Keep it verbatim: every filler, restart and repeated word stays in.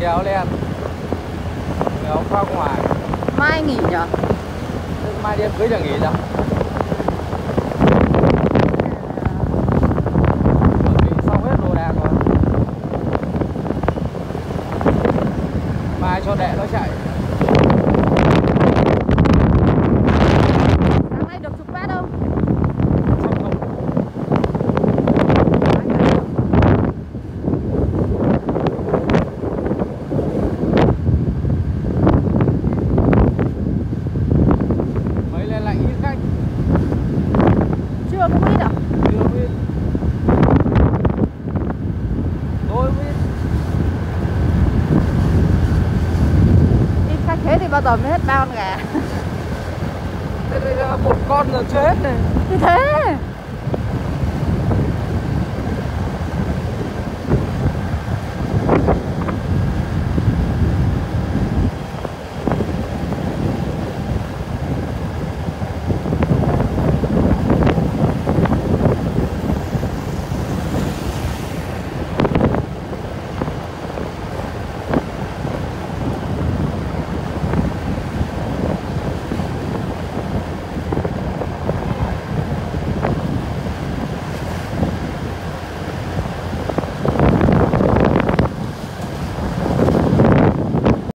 kéo lên, kéo qua ngoài. Mai nghỉ nhở? Mai đêm cưới chẳng nghỉ đâu. Nghỉ xong hết đồ đạc rồi. Mai cho đệ nó chạy. Sáng nay được chục bát không? Không không. Mấy lên lại ít khách. Chưa cũng ít à? Chưa ít. Tôi cũng ít. Ít khách thế thì bao giờ mới hết ba con gà? Đây là một con là chết này. Như thế